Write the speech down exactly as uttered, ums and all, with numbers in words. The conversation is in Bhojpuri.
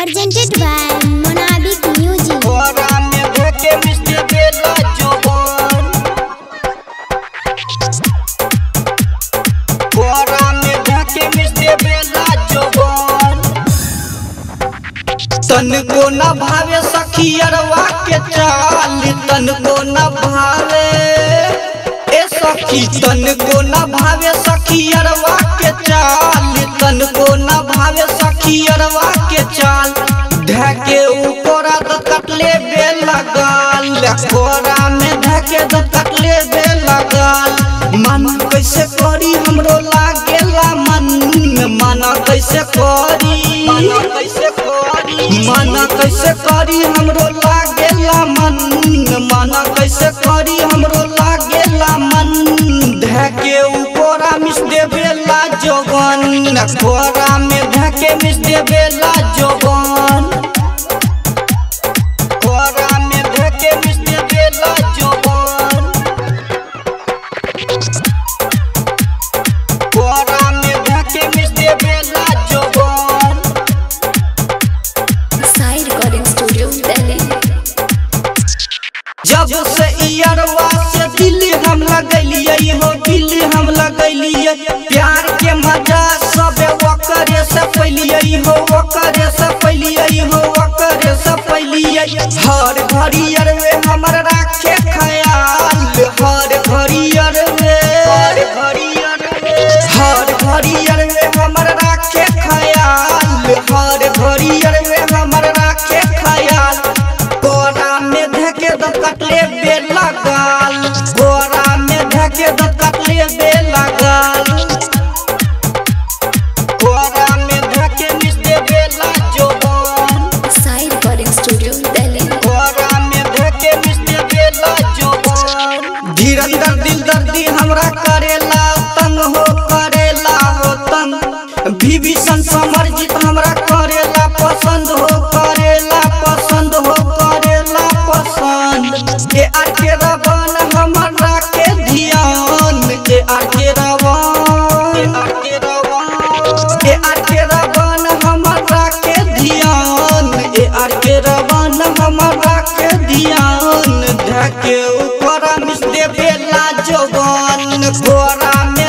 presented by Monabic Music. कोरा में धके मिस्ते बेला जोबन कोरा में धके मिस्ते बेला जोबन तन को न भावे सखियरवा के चाल तन को न भावे ए सखी तन को न भावे सखियरवा के चाल तन को न भावे सखियरवा के चाल ढके ऊपरा द कटले बे लगाल कोरा में ढके द कटले बे लगाल मन कैसे करी हमरो लागेला मन मन कैसे करी मन कैसे करी मन कैसे करी हमरो लागेला मन मन कैसे करी हमरो लागेला मन ढके ऊपरा मिस देबेला जोगन कोरा में ढके मिस देबेला जोगन कोरा में ढके मिस देबेला जोगन कोरा में ढके मिस देबेला जोगन Sai Recording Studio, Delhi. जब से इयरवा से दिल हम लगलिए हो दिल हम लगलिए प्यार के मजा सब वकरे से पलिए हो वकरे से पलिए हो वकरे से पलिए हर घड़ी अरवे हमर राखे ख्याल हर घड़ी अरवे हर घड़ी अरवे हर घड़ी अरवे हमर राखे ख्याल हर घड़ी अरवे हमर राखे ख्याल कोरा में धके द कटले बे लगाल कोरा में धके द कटले बे लगाल कोरा में धके मिस दे बेला जोबन Sai Recording Studio, Delhi. कोरा में धके मिस दे बेला जोबन धीरंदर दिल दर्दी हमरा करेला तंग हो करेला हो तंग विभीषण समरजीत हमरा करेला पसंद हो करेला पसंद हो करेला पसंद ए आर के रवन हमरा के ध्यान ए आर के रवन ए आर के रवन ए आर के रवन हमरा के ध्यान ए आर के रवन हमरा के ध्यान ढके ऊपर मिस दे बेला जोगन कोरा में